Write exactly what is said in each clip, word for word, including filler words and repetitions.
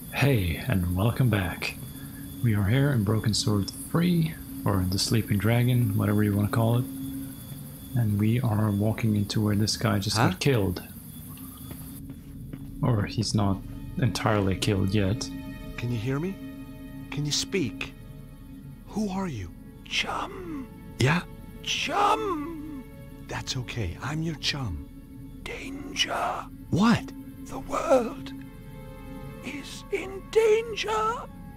Hey, and welcome back. We are here in Broken Sword three, or the Sleeping Dragon, whatever you want to call it. And we are walking into where this guy just Huh? got killed. Or he's not entirely killed yet. Can you hear me? Can you speak? Who are you? Chum. Yeah? Chum. That's okay. I'm your chum. Danger. What? The world is in danger.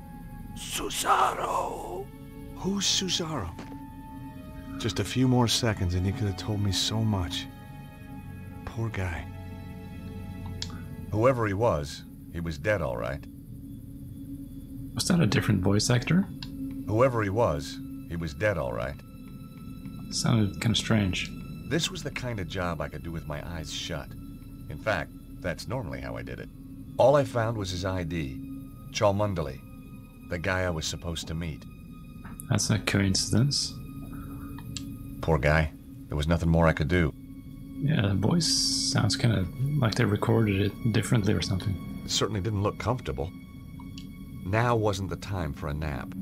Susaro. Who's Susaro? Just a few more seconds and you could have told me so much. Poor guy. Whoever he was, he was dead all right. Was that a different voice actor? Whoever he was, he was dead all right. Sounded kind of strange. This was the kind of job I could do with my eyes shut. In fact, that's normally how I did it. All I found was his I D, Cholmundali, the guy I was supposed to meet. That's a coincidence. Poor guy. There was nothing more I could do. Yeah, the voice sounds kind of like they recorded it differently or something. It certainly didn't look comfortable. Now wasn't the time for a nap.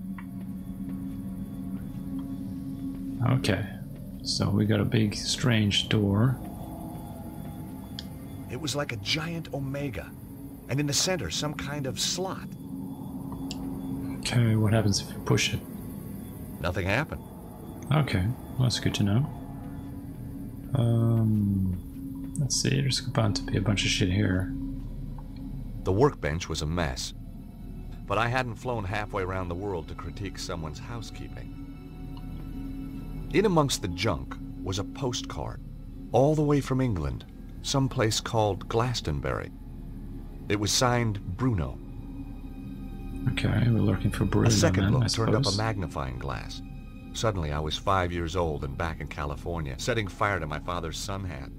Okay, so we got a big strange door. It was like a giant omega, and in the center, some kind of slot. Okay, what happens if you push it? Nothing happened. Okay, well, that's good to know. Um, let's see, there's bound to be a bunch of shit here. The workbench was a mess, but I hadn't flown halfway around the world to critique someone's housekeeping. In amongst the junk was a postcard, all the way from England, someplace called Glastonbury. It was signed Bruno. Okay, we're looking for Bruno. A second then, look I turned up a suppose. magnifying glass. Suddenly I was five years old and back in California, setting fire to my father's sun hat.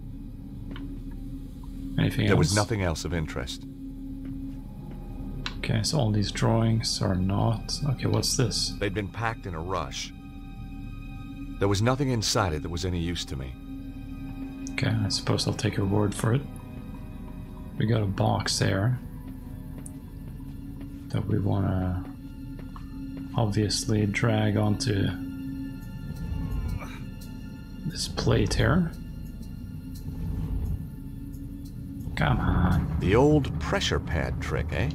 Anything There else? was nothing else of interest. Okay, so all these drawings are not... Okay, what's this? They'd been packed in a rush. There was nothing inside it that was any use to me. Okay, I suppose I'll take your word for it. We got a box there that we want to obviously drag onto this plate here. Come on. The old pressure pad trick, eh?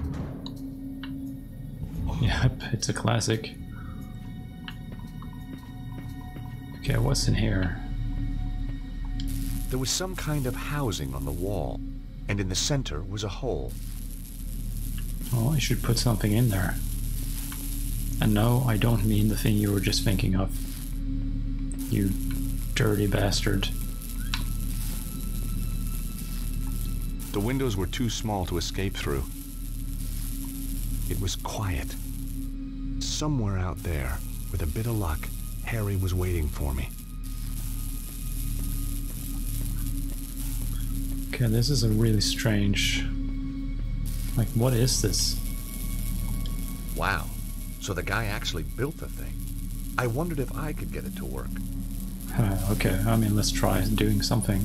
Yep, it's a classic. Okay, what's in here? There was some kind of housing on the wall, and in the center was a hole. Oh, I should put something in there. And no, I don't mean the thing you were just thinking of. You dirty bastard. The windows were too small to escape through. It was quiet. Somewhere out there, with a bit of luck, Harry was waiting for me. Okay, this is a really strange... Like, what is this? Wow. So the guy actually built the thing. I wondered if I could get it to work. Uh, okay, I mean, let's try doing something.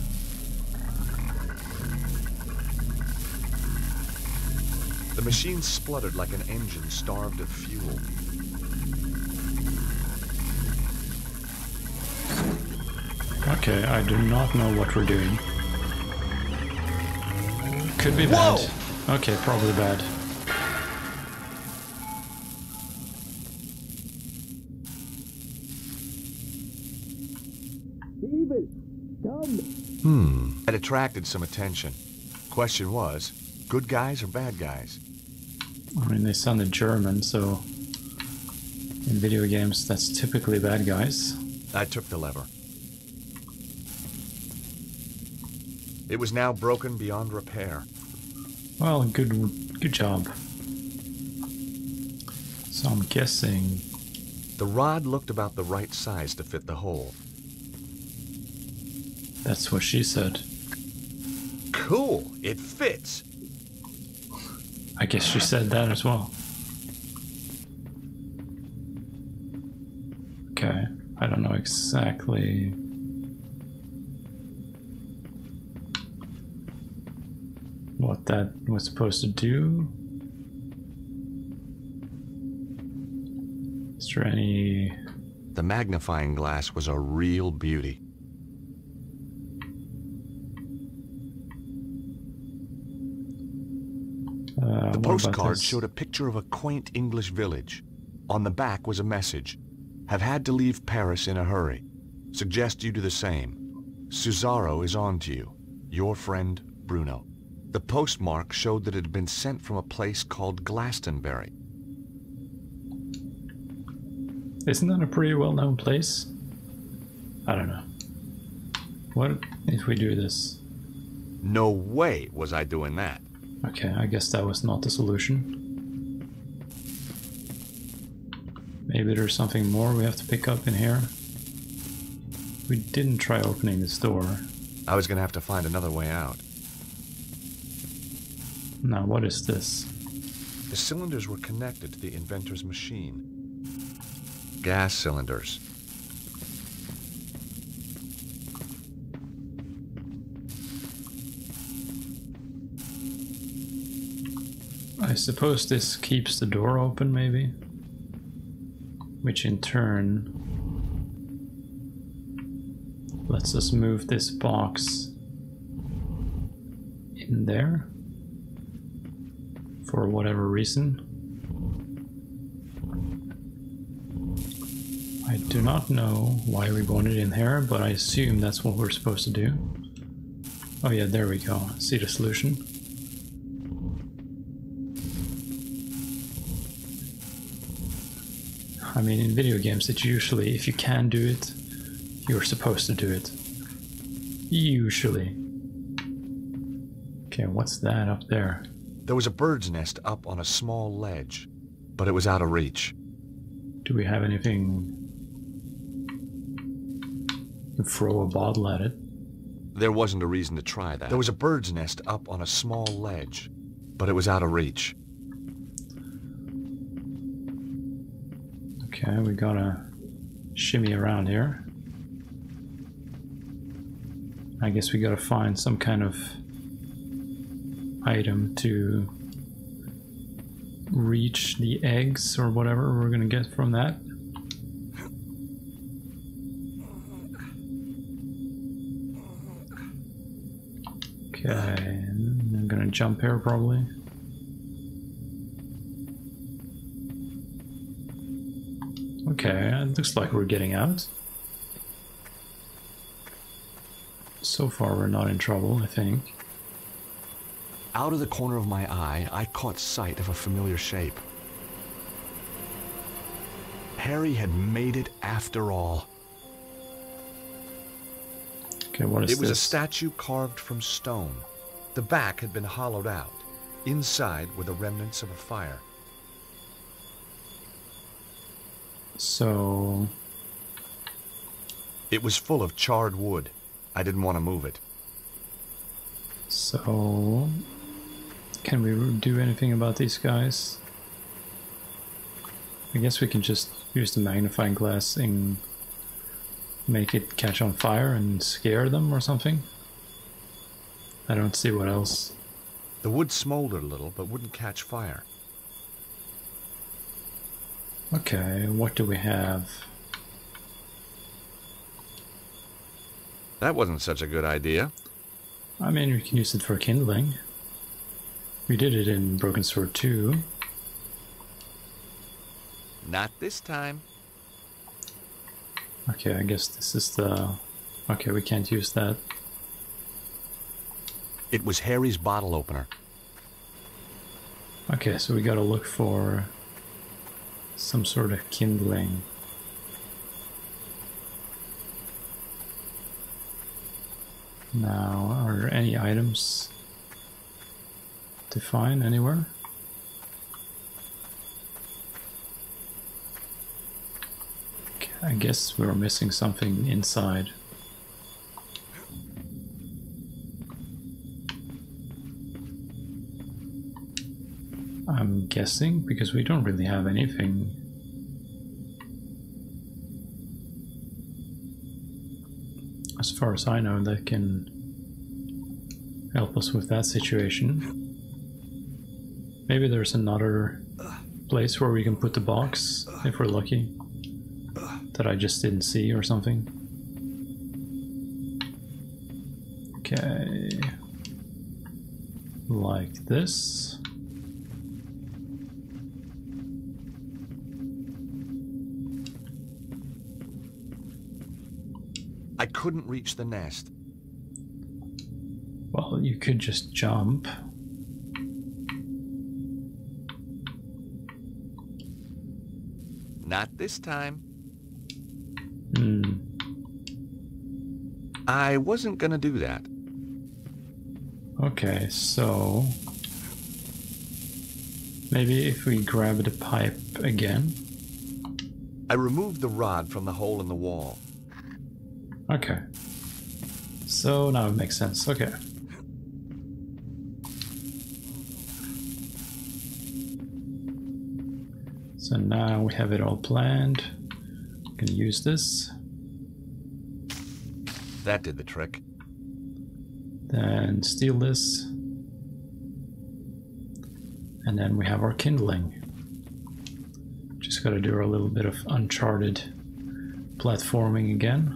The machine spluttered like an engine starved of fuel. Okay, I do not know what we're doing. Could be Whoa! bad. Okay, probably bad. Hmm. It attracted some attention. Question was, good guys or bad guys? I mean, they sounded German, so... In video games, that's typically bad guys. I took the lever. It was now broken beyond repair. Well, good, good job. So I'm guessing... The rod looked about the right size to fit the hole. That's what she said. Cool! It fits! I guess she said that as well. Okay, I don't know exactly what that was supposed to do. Is there any... The magnifying glass was a real beauty. Uh, the what postcard about this? showed a picture of a quaint English village. On the back was a message. Have had to leave Paris in a hurry. Suggest you do the same. Cesaro is on to you. Your friend, Bruno. The postmark showed that it had been sent from a place called Glastonbury. Isn't that a pretty well-known place? I don't know. What if we do this? No way was I doing that. Okay, I guess that was not the solution. Maybe there's something more we have to pick up in here. We didn't try opening this door. I was gonna have to find another way out. Now, what is this? The cylinders were connected to the inventor's machine. Gas cylinders. I suppose this keeps the door open, maybe? Which in turn lets us move this box in there for whatever reason. I do not know why we want it in here, but I assume that's what we're supposed to do. Oh yeah, there we go. See the solution? I mean, in video games, it's usually, if you can do it, you're supposed to do it. Usually. Okay, what's that up there? There was a bird's nest up on a small ledge, but it was out of reach. Do we have anything to throw a bottle at it? There wasn't a reason to try that. There was a bird's nest up on a small ledge, but it was out of reach. Okay, we gotta shimmy around here. I guess we gotta find some kind of item to reach the eggs or whatever we're gonna get from that. Okay, I'm gonna jump here probably. Okay, it looks like we're getting out. So far we're not in trouble, I think. Out of the corner of my eye, I caught sight of a familiar shape. Harry had made it after all. Okay, what is It was this? a statue carved from stone. The back had been hollowed out. Inside were the remnants of a fire. So... It was full of charred wood. I didn't want to move it. So... Can we do anything about these guys? I guess we can just use the magnifying glass and make it catch on fire and scare them or something. I don't see what else. The wood smoldered a little, but wouldn't catch fire. Okay, what do we have? That wasn't such a good idea. I mean, we can use it for kindling. We did it in Broken Sword two. Not this time. Okay, I guess this is the... Okay, we can't use that. It was Harry's bottle opener. Okay, so we gotta look for some sort of kindling. Now, are there any items to find anywhere? Okay, I guess we're missing something inside. I'm guessing, because we don't really have anything. As far as I know, that can help us with that situation. Maybe there's another place where we can put the box, if we're lucky. that I just didn't see or something. Okay. Like this. I couldn't reach the nest. Well, you could just jump. Not this time. Hmm. I wasn't gonna do that. Okay, so maybe if we grab the pipe again. I removed the rod from the hole in the wall. Okay. So now it makes sense. Okay. So now we have it all planned. We can use this. That did the trick. Then steal this. And then we have our kindling. Just gotta do a little bit of Uncharted platforming again.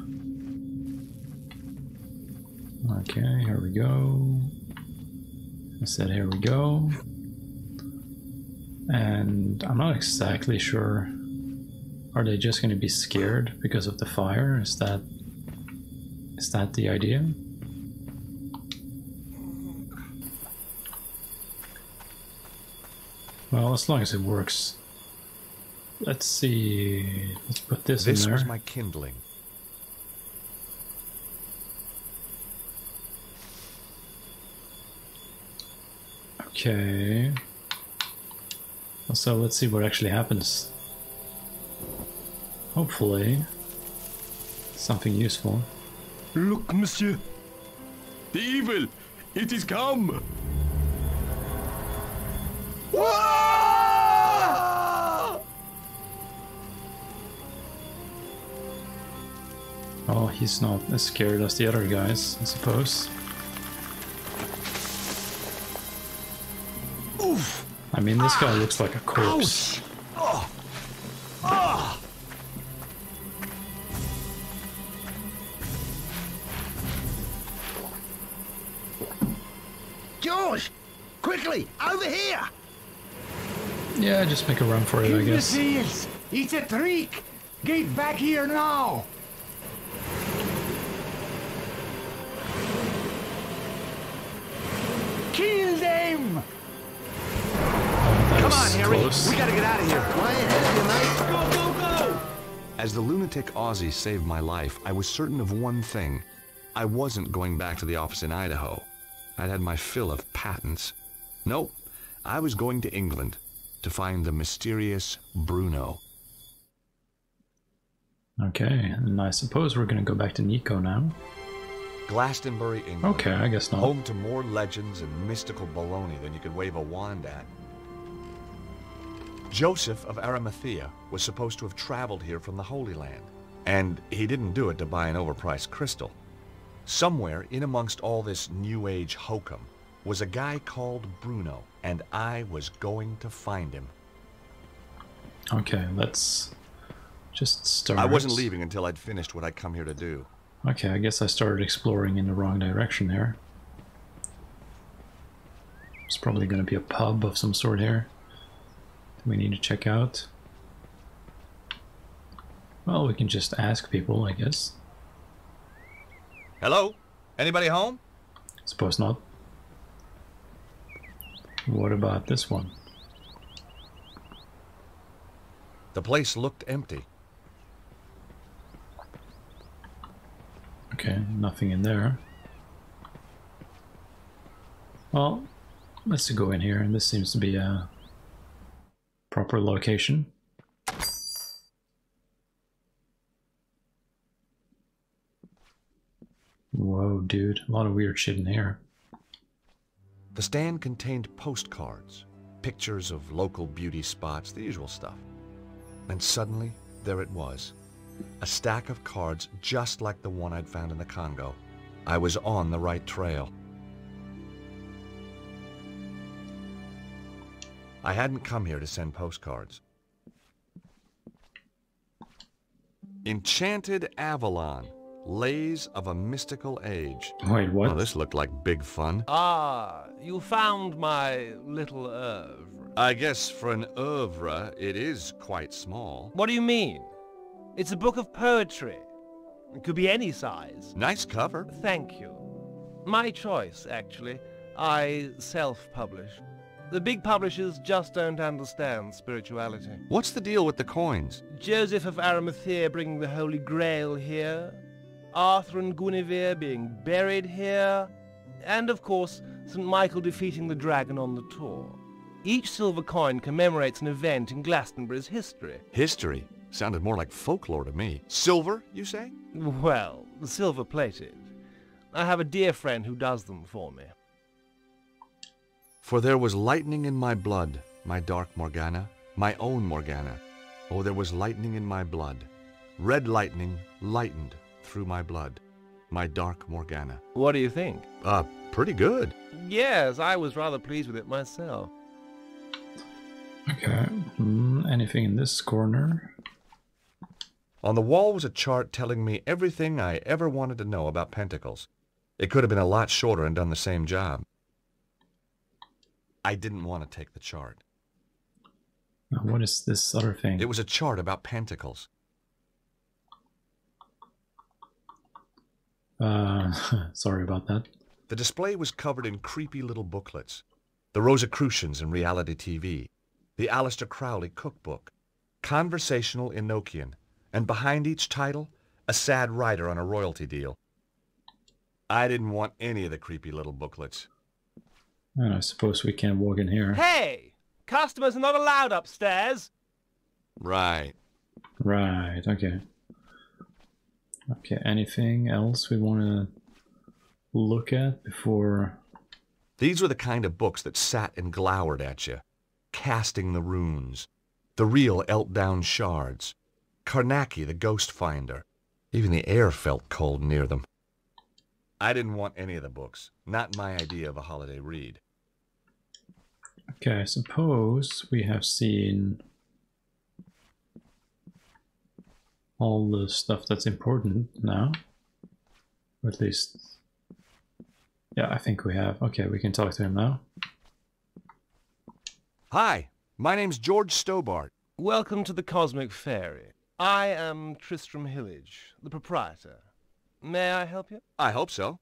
Okay, here we go. I said here we go. And I'm not exactly sure. Are they just gonna be scared because of the fire? Is that is that the idea? Well, as long as it works. Let's see. Let's put this, This in there. was my kindling. Okay. So let's see what actually happens. Hopefully, something useful. Look, monsieur. The evil, it is come. Oh, he's not as scared as the other guys, I suppose. Oof. I mean, this guy looks like a corpse. Oh. Ah. George! Quickly! Over here! Yeah, just make a run for it, I guess. Imbeciles! It's a trick! Get back here now! Kill them! That Come was on, Harry. close. We gotta get out of here. Quiet, help you, mate! Go, go, go! As the lunatic Aussie saved my life, I was certain of one thing. I wasn't going back to the office in Idaho. I'd had my fill of patents. Nope, I was going to England to find the mysterious Bruno. Okay, and I suppose we're gonna go back to Nico now. Glastonbury, England. Okay, I guess not. Home to more legends and mystical baloney than you could wave a wand at. Joseph of Arimathea was supposed to have traveled here from the Holy Land. And he didn't do it to buy an overpriced crystal. Somewhere in amongst all this New Age hokum was a guy called Bruno, and I was going to find him. Okay, let's just start. I wasn't leaving until I'd finished what I'd come here to do. Okay, I guess I started exploring in the wrong direction there. There's probably going to be a pub of some sort here that we need to check out. Well, we can just ask people, I guess. Hello? Anybody home? Suppose not. What about this one? The place looked empty. Okay, nothing in there. Well, let's go in here, and this seems to be a proper location. Whoa, dude, a lot of weird shit in here. The stand contained postcards, pictures of local beauty spots, the usual stuff. And suddenly, there it was. A stack of cards just like the one I'd found in the Congo. I was on the right trail. I hadn't come here to send postcards. Enchanted Avalon. Lays of a Mystical Age. Wait, what? Well, this looked like big fun. Ah, you found my little oeuvre. I guess for an oeuvre, it is quite small. What do you mean? It's a book of poetry. It could be any size. Nice cover. Thank you. My choice, actually. I self-publish. The big publishers just don't understand spirituality. What's the deal with the coins? Joseph of Arimathea bringing the Holy Grail here. Arthur and Guinevere being buried here. And, of course, Saint Michael defeating the dragon on the tour. Each silver coin commemorates an event in Glastonbury's history. History? Sounded more like folklore to me. Silver, you say? Well, silver-plated. I have a dear friend who does them for me. For there was lightning in my blood, my dark Morgana, my own Morgana. Oh, there was lightning in my blood. Red lightning lightened through my blood, my dark Morgana. What do you think? Uh, pretty good. Yes, I was rather pleased with it myself. Okay. Mm, anything in this corner? On the wall was a chart telling me everything I ever wanted to know about pentacles. It could have been a lot shorter and done the same job. I didn't want to take the chart. Now, what is this other thing? It was a chart about pentacles. Uh, sorry about that. The display was covered in creepy little booklets. The Rosicrucians in reality T V. The Aleister Crowley cookbook. Conversational Enochian. And behind each title, a sad writer on a royalty deal. I didn't want any of the creepy little booklets. And I suppose we can walk in here. Hey! Customers are not allowed upstairs! Right. Right, okay. Okay, anything else we want to look at before... These were the kind of books that sat and glowered at you. Casting the Runes. The Real Eltdown Shards. Karnaki the Ghost Finder. Even the air felt cold near them. I didn't want any of the books. Not my idea of a holiday read. Okay, I suppose we have seen all the stuff that's important now. Or at least... Yeah, I think we have. Okay, we can talk to him now. Hi, my name's George Stobart. Welcome to the Cosmic Fairy. I am Tristram Hillage, the proprietor. May I help you? I hope so.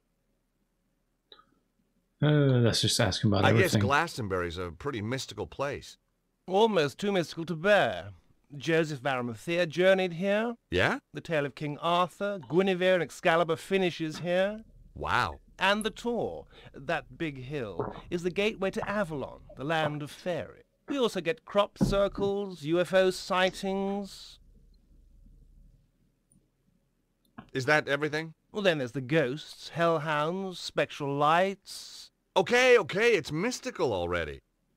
Uh, let's just ask him about I everything. guess Glastonbury's a pretty mystical place. Almost too mystical to bear. Joseph of Arimathea journeyed here. Yeah? The tale of King Arthur, Guinevere and Excalibur finishes here. Wow. And the Tor, that big hill, is the gateway to Avalon, the land of fairy. We also get crop circles, U F O sightings. Is that everything? Well, then there's the ghosts, hellhounds, spectral lights. Okay, okay, it's mystical already.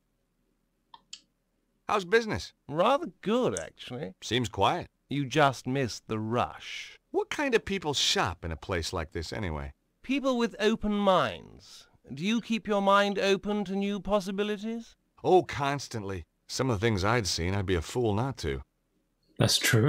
How's business? Rather good, actually. Seems quiet. You just missed the rush. What kind of people shop in a place like this anyway? People with open minds. Do you keep your mind open to new possibilities? Oh, constantly. Some of the things I'd seen, I'd be a fool not to. That's true.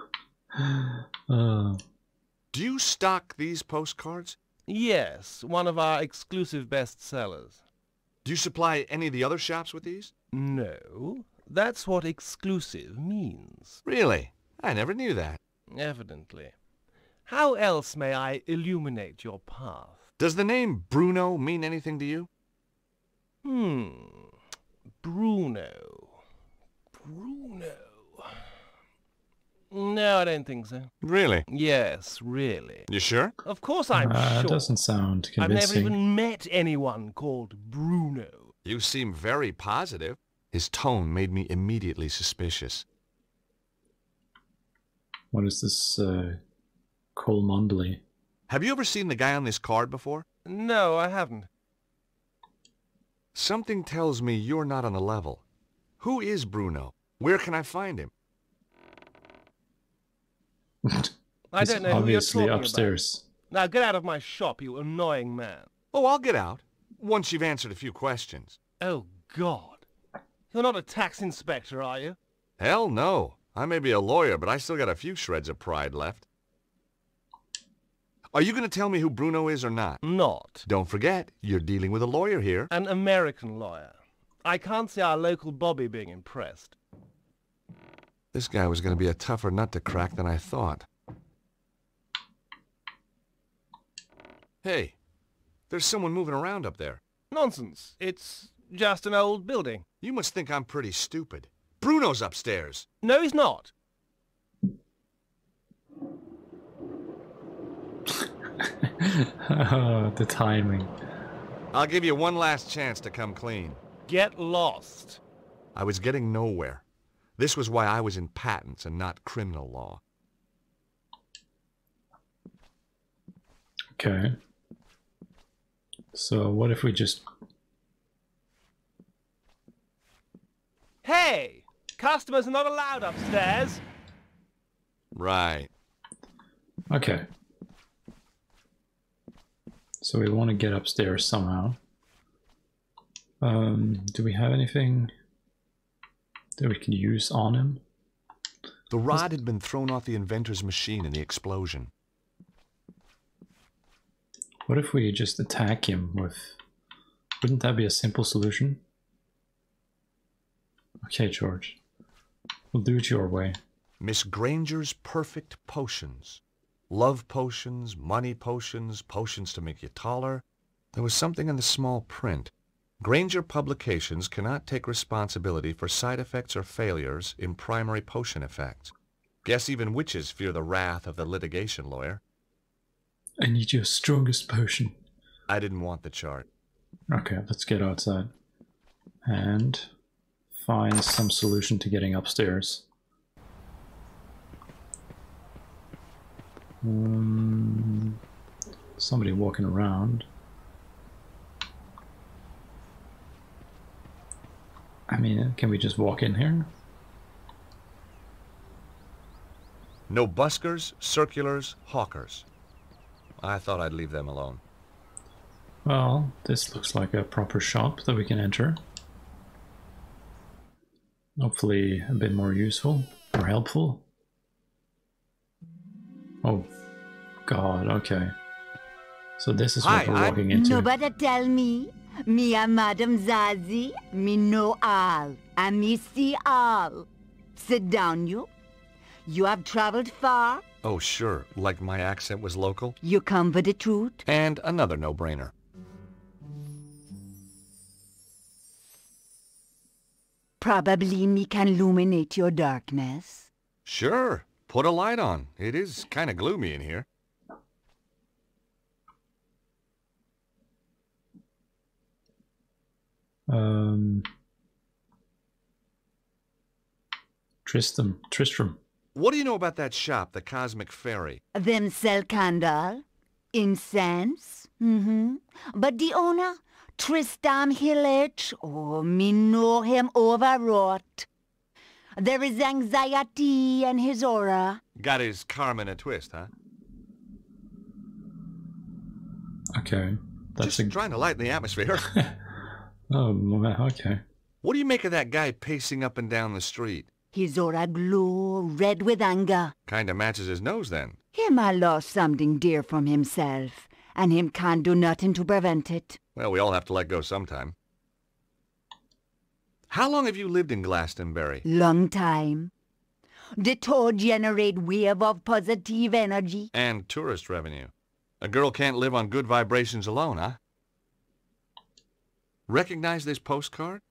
uh, Do you stock these postcards? Yes, one of our exclusive bestsellers. Do you supply any of the other shops with these? No, that's what exclusive means. Really? I never knew that. Evidently. How else may I illuminate your path? Does the name Bruno mean anything to you? Hmm. Bruno. Bruno. No, I don't think so. Really? Yes, really. You sure? Of course I'm uh, sure. doesn't sound I've convincing. never even met anyone called Bruno. You seem very positive. His tone made me immediately suspicious. What is this, uh, Cole Mondley? Have you ever seen the guy on this card before? No, I haven't. Something tells me you're not on the level. Who is Bruno? Where can I find him? I He's don't know who you're obviously talking upstairs. about. Now get out of my shop, you annoying man. Oh, I'll get out. Once you've answered a few questions. Oh, God. You're not a tax inspector, are you? Hell no. I may be a lawyer, but I still got a few shreds of pride left. Are you going to tell me who Bruno is or not? Not. Don't forget, you're dealing with a lawyer here. An American lawyer. I can't see our local Bobby being impressed. This guy was going to be a tougher nut to crack than I thought. Hey, there's someone moving around up there. Nonsense. It's just an old building. You must think I'm pretty stupid. Bruno's upstairs. No, he's not. Oh, the timing. I'll give you one last chance to come clean. Get lost. I was getting nowhere. This was why I was in patents and not criminal law. Okay. So what if we just... Hey! Customers are not allowed upstairs. Right. Okay. So we want to get upstairs somehow. Um, do we have anything that we can use on him? The rod had been thrown off the inventor's machine in the explosion. What if we just attack him with... Wouldn't that be a simple solution? Okay, George. We'll do it your way. Miss Granger's perfect potions. Love potions, money potions, potions to make you taller. There was something in the small print. Granger Publications cannot take responsibility for side effects or failures in primary potion effects. Guess even witches fear the wrath of the litigation lawyer. I need your strongest potion. I didn't want the chart. Okay, let's get outside. And find some solution to getting upstairs. Um, somebody walking around. I mean, can we just walk in here? No buskers, circulars, hawkers. I thought I'd leave them alone. Well, this looks like a proper shop that we can enter. Hopefully a bit more useful or helpful. Oh, God, okay. So this is what Hi, we're I'm- walking into. Nobody tell me. Me a Madam Zazie. Me know all. And me see all. Sit down, you. You have traveled far. Oh, sure, like my accent was local. You come for the truth. And another no-brainer. Probably me can illuminate your darkness. Sure, put a light on. It is kind of gloomy in here. Um, Tristram, Tristram. What do you know about that shop, the Cosmic Fairy? Them sell candle, incense, mm-hmm. But the owner, Tristram Hillage, oh, me know him overwrought. There is anxiety in his aura. Got his Carmen a twist, huh? Okay, that's Just a... trying to lighten the atmosphere. Oh, well, okay. What do you make of that guy pacing up and down the street? His aura glow, red with anger. Kinda matches his nose, then. Him a lost something dear from himself, and him can't do nothing to prevent it. Well, we all have to let go sometime. How long have you lived in Glastonbury? Long time. The toad generate wave of positive energy. And tourist revenue. A girl can't live on good vibrations alone, huh? Recognize this postcard?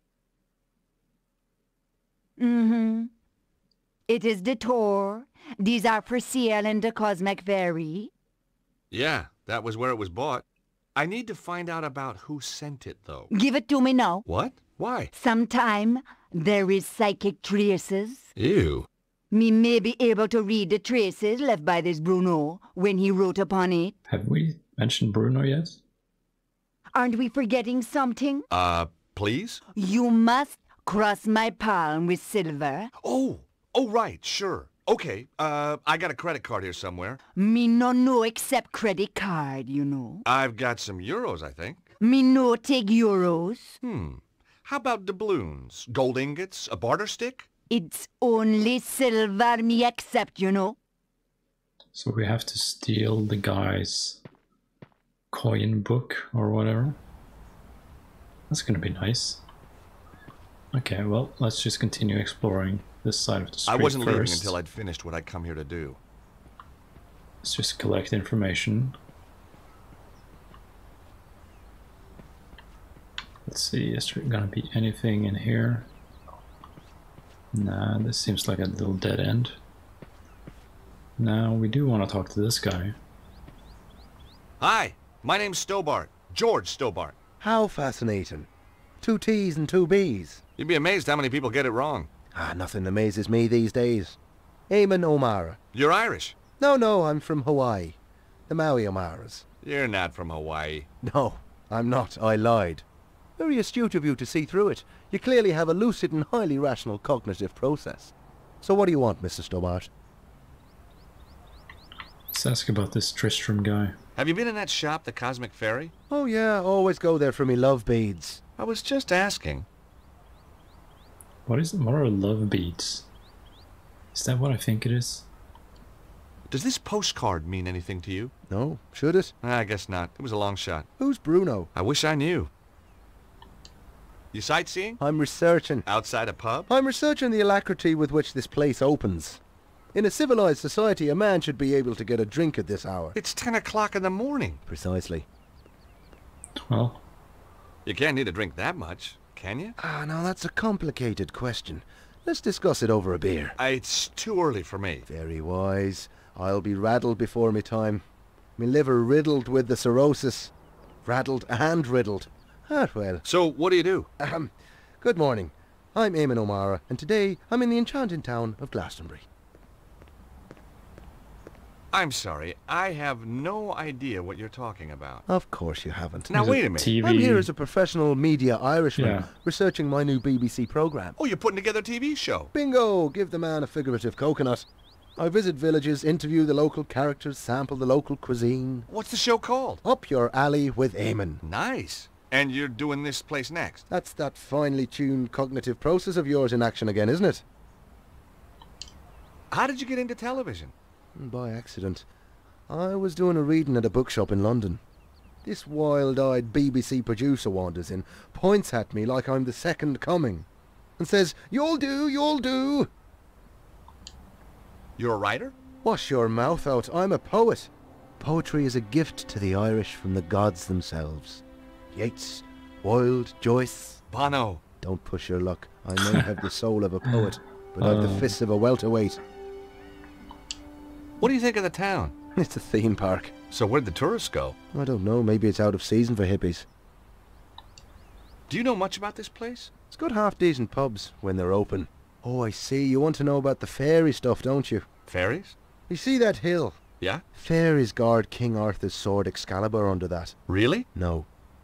Mm-hmm. It is the tour. These are for sale in the Cosmic Fairy. Yeah, that was where it was bought. I need to find out about who sent it, though. Give it to me now. What? Why? Sometime there is psychic traces. Ew. Me may be able to read the traces left by this Bruno when he wrote upon it. Have we mentioned Bruno yet? Aren't we forgetting something? Uh, please? You must cross my palm with silver. Oh, oh, right, sure. Okay, uh, I got a credit card here somewhere. Me no know except credit card, you know. I've got some euros, I think. Me no take euros. Hmm. How about doubloons? Gold ingots? A barter stick? It's only silver me accept, you know. So we have to steal the guy's coin book or whatever. That's gonna be nice. Okay, well, let's just continue exploring this side of the street I wasn't first. leaving until I'd finished what I'd come here to do. Let's just collect information. Let's see, is there gonna be anything in here? Nah, this seems like a little dead end. Now, we do want to talk to this guy. Hi, my name's Stobart. George Stobart. How fascinating. Two T's and two B's. You'd be amazed how many people get it wrong. Ah, nothing amazes me these days. Eamon O'Mara. You're Irish. No, no, I'm from Hawaii. The Maui O'Maras. You're not from Hawaii. No, I'm not. I lied. Very astute of you to see through it. You clearly have a lucid and highly rational cognitive process. So what do you want, Mister Stobart? Let's ask about this Tristram guy. Have you been in that shop, the Cosmic Fairy? Oh yeah, always go there for me love beads. I was just asking. What is what are love beads? Is that what I think it is? Does this postcard mean anything to you? No, should it? I guess not. It was a long shot. Who's Bruno? I wish I knew. You sightseeing? I'm researching. Outside a pub? I'm researching the alacrity with which this place opens. In a civilized society, a man should be able to get a drink at this hour. It's ten o'clock in the morning. Precisely. Well, You can't need a drink that much, can you? Ah, now that's a complicated question. Let's discuss it over a beer. I, it's too early for me. Very wise. I'll be raddled before me time. Me liver riddled with the cirrhosis. Raddled and riddled. Ah, well. So, what do you do? Ahem. Good morning. I'm Eamon O'Mara, and today I'm in the enchanting town of Glastonbury. I'm sorry, I have no idea what you're talking about. Of course you haven't. Now, is it wait a minute. T V? I'm here as a professional media Irishman, Yeah. researching my new B B C programme. Oh, you're putting together a T V show. Bingo! Give the man a figurative coconut. I visit villages, interview the local characters, sample the local cuisine. What's the show called? Up your alley with Eamon. Nice. And you're doing this place next? That's that finely tuned cognitive process of yours in action again, isn't it? How did you get into television? By accident. I was doing a reading at a bookshop in London. This wild-eyed B B C producer wanders in, points at me like I'm the second coming, and says, "You'll do, you'll do." You're a writer? Wash your mouth out, I'm a poet. Poetry is a gift to the Irish from the gods themselves. Yeats, Wilde, Joyce. Bono. Don't push your luck. I may have the soul of a poet, but I've the Oh. fists of a welterweight. What do you think of the town? It's a theme park. So where'd the tourists go? I don't know, maybe it's out of season for hippies. Do you know much about this place? It's got half-decent pubs when they're open. Oh, I see. You want to know about the fairy stuff, don't you? Fairies? You see that hill? Yeah? Fairies guard King Arthur's sword Excalibur under that. Really? No.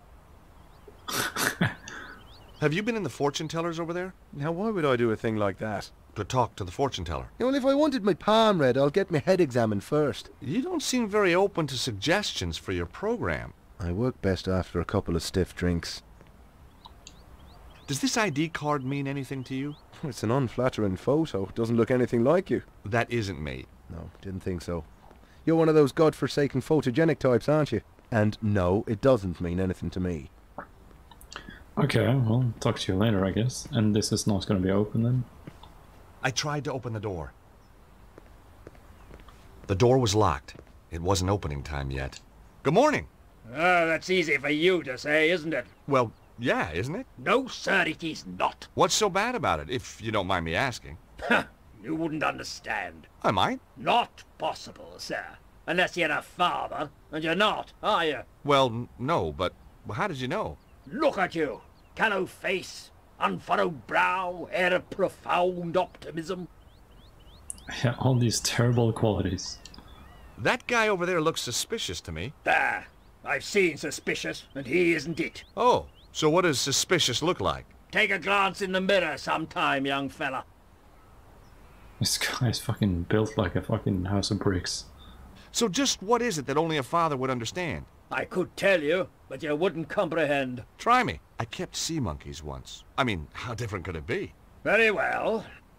Have you been in the fortune tellers over there? Now, why would I do a thing like that? To talk to the fortune teller. Well, if I wanted my palm read, I'll get my head examined first. You don't seem very open to suggestions for your program. I work best after a couple of stiff drinks. Does this I D card mean anything to you? It's an unflattering photo. Doesn't look anything like you. That isn't me. No, didn't think so. You're one of those godforsaken photogenic types, aren't you? And no, it doesn't mean anything to me. okay, well, talk to you later, I guess. And this is not going to be open then? I tried to open the door. The door was locked. It wasn't opening time yet. Good morning. Ah, that's easy for you to say, isn't it? Well, yeah, isn't it? No, sir, it is not. What's so bad about it, if you don't mind me asking? You wouldn't understand. I might. Not possible, sir. Unless you're a father, and you're not, are you? Well, n- no, but how did you know? Look at you. Callow face, unfurrowed brow, air of profound optimism. Yeah, all these terrible qualities. That guy over there looks suspicious to me. There. I've seen suspicious, and he isn't it. Oh, so what does suspicious look like? Take a glance in the mirror sometime, young fella. This guy's fucking built like a fucking house of bricks. So just what is it that only a father would understand? I could tell you, but you wouldn't comprehend. Try me. I kept sea monkeys once. I mean, how different could it be? Very well.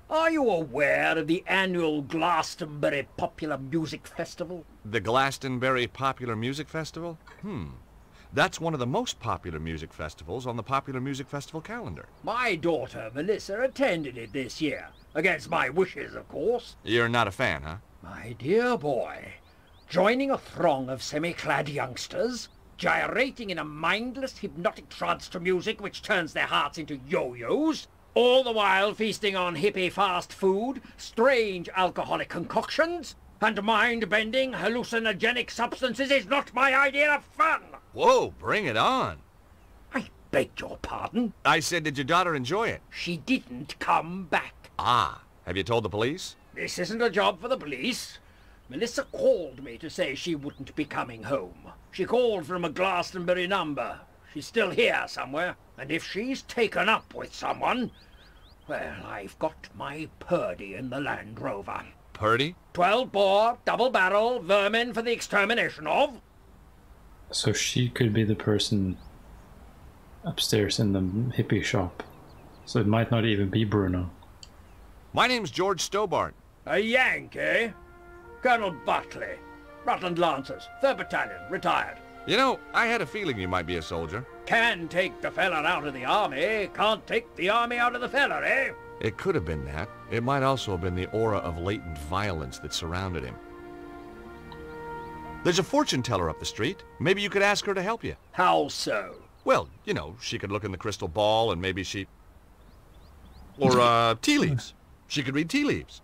Are you aware of the annual Glastonbury Popular Music Festival? The Glastonbury Popular Music Festival? Hmm. That's one of the most popular music festivals on the Popular Music Festival calendar. My daughter, Melissa, attended it this year. Against my wishes, of course. You're not a fan, huh? My dear boy, joining a throng of semi-clad youngsters, gyrating in a mindless, hypnotic trance to music which turns their hearts into yo-yos, all the while feasting on hippie fast food, strange alcoholic concoctions, and mind-bending hallucinogenic substances is not my idea of fun! Whoa, bring it on! I beg your pardon? I said, did your daughter enjoy it? She didn't come back. Ah, have you told the police? This isn't a job for the police. Melissa called me to say she wouldn't be coming home. She called from a Glastonbury number. She's still here somewhere. And if she's taken up with someone, well, I've got my Purdy in the Land Rover. Purdy? Twelve bore, double barrel, vermin for the extermination of. So she could be the person upstairs in the hippie shop. So it might not even be Bruno. My name's George Stobart. A Yank, eh? Colonel Buckley. Rutland Lancers, third Battalion, retired. You know, I had a feeling you might be a soldier. Can take the fella out of the army, can't take the army out of the fella, eh? It could have been that. It might also have been the aura of latent violence that surrounded him. There's a fortune teller up the street. Maybe you could ask her to help you. How so? Well, you know, she could look in the crystal ball and maybe she... Or, uh, tea leaves. She could read tea leaves.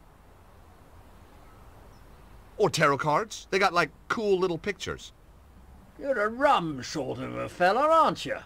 Or tarot cards. They got, like, cool little pictures. You're a rum sort of a fella, aren't you?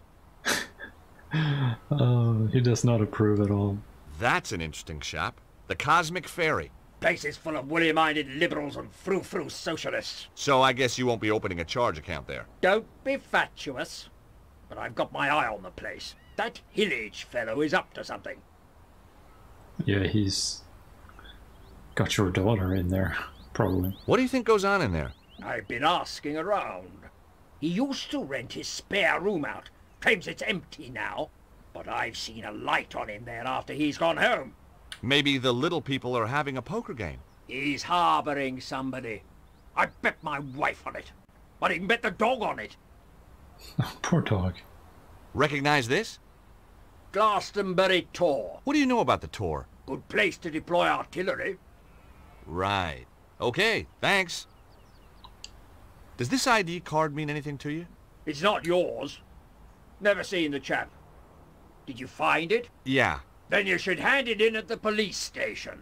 Oh, he does not approve at all. That's an interesting shop. The Cosmic Fairy. Place is full of woolly-minded liberals and frou-frou socialists. So I guess you won't be opening a charge account there. Don't be fatuous. But I've got my eye on the place. That Hillage fellow is up to something. Yeah, he's got your daughter in there, probably. What do you think goes on in there? I've been asking around. He used to rent his spare room out. Claims it's empty now. But I've seen a light on him there after he's gone home. Maybe the little people are having a poker game. He's harboring somebody. I bet my wife on it. I'd even bet the dog on it. Poor dog. Recognize this? Glastonbury Tor. What do you know about the Tor? Good place to deploy artillery. Right. Okay, thanks. Does this I D card mean anything to you? It's not yours. Never seen the chap. Did you find it? Yeah. Then you should hand it in at the police station.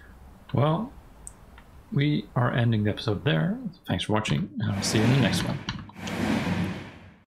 Well, we are ending the episode there. Thanks for watching, and I'll see you in the next one.